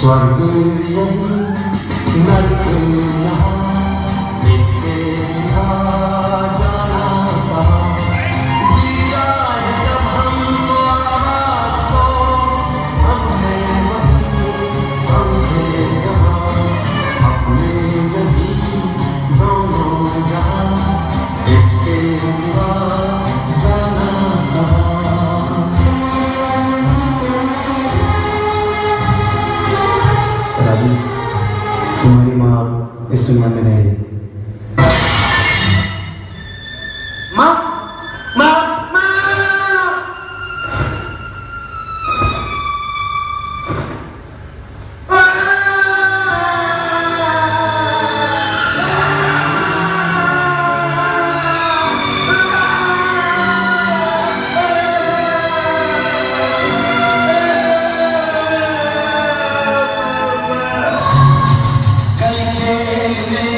स्वर्ग यही नर्क यहाँ, इसके सिवा जाना कहाँ। दिया है जब हमको आवाज को, हमने वही हमने जहाँ, अपने यही दोनों जहाँ, इसके सिवा जाना कहाँ। राजू, तुम्हारी माँ अब इस दुनिया में नहीं। माँ, माँ, माँ। कल खेल में